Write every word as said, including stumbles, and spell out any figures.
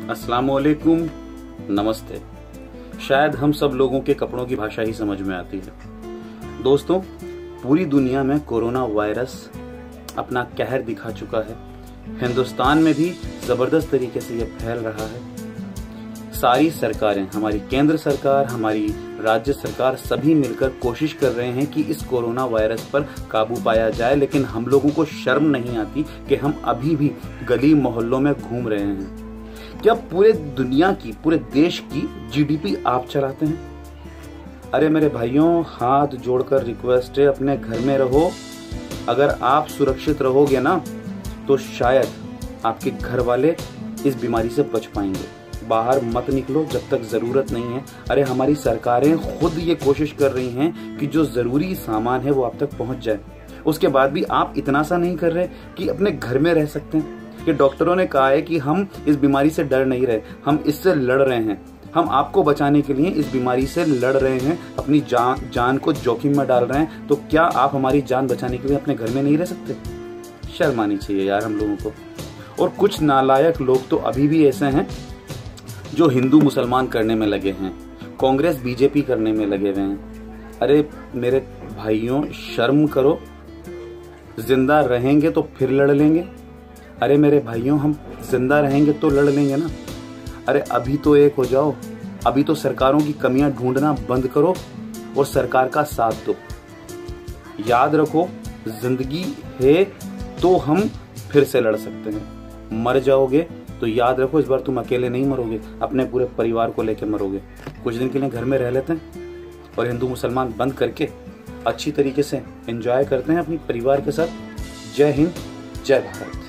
अस्सलाम वालेकुम, नमस्ते। शायद हम सब लोगों के कपड़ों की भाषा ही समझ में आती है। दोस्तों, पूरी दुनिया में कोरोना वायरस अपना कहर दिखा चुका है। हिंदुस्तान में भी जबरदस्त तरीके से ये फैल रहा है। सारी सरकारें, हमारी केंद्र सरकार, हमारी राज्य सरकार, सभी मिलकर कोशिश कर रहे हैं कि इस कोरोना वायरस पर काबू पाया जाए, लेकिन हम लोगों को शर्म नहीं आती कि हम अभी भी गली मोहल्लों में घूम रहे हैं। क्या पूरे दुनिया की, पूरे देश की जीडीपी आप चलाते हैं? अरे मेरे भाइयों, हाथ जोड़कर रिक्वेस्ट है, अपने घर में रहो। अगर आप सुरक्षित रहोगे ना, तो शायद आपके घर वाले इस बीमारी से बच पाएंगे। बाहर मत निकलो जब तक जरूरत नहीं है। अरे हमारी सरकारें खुद ये कोशिश कर रही हैं कि जो जरूरी सामान है वो आप तक पहुंच जाए। उसके बाद भी आप इतना सा नहीं कर रहे कि अपने घर में रह सकते हैं। कि डॉक्टरों ने कहा है कि हम इस बीमारी से डर नहीं रहे, हम इससे लड़ रहे हैं। हम आपको बचाने के लिए इस बीमारी से लड़ रहे हैं, अपनी जान जान को जोखिम में डाल रहे हैं। तो क्या आप हमारी जान बचाने के लिए अपने घर में नहीं रह सकते? शर्म आनी चाहिए यार हम लोगों को। और कुछ नालायक लोग तो अभी भी ऐसे हैं जो हिंदू मुसलमान करने में लगे हैं, कांग्रेस बीजेपी करने में लगे हुए हैं। अरे मेरे भाइयों, शर्म करो। जिंदा रहेंगे तो फिर लड़ लेंगे। अरे मेरे भाइयों, हम जिंदा रहेंगे तो लड़ लेंगे ना। अरे अभी तो एक हो जाओ। अभी तो सरकारों की कमियां ढूंढना बंद करो और सरकार का साथ दो। याद रखो, जिंदगी है तो हम फिर से लड़ सकते हैं। मर जाओगे तो याद रखो, इस बार तुम अकेले नहीं मरोगे, अपने पूरे परिवार को लेकर मरोगे। कुछ दिन के लिए घर में रह लेते हैं और हिंदू मुसलमान बंद करके अच्छी तरीके से एंजॉय करते हैं अपनी परिवार के साथ। जय हिंद, जय भारत।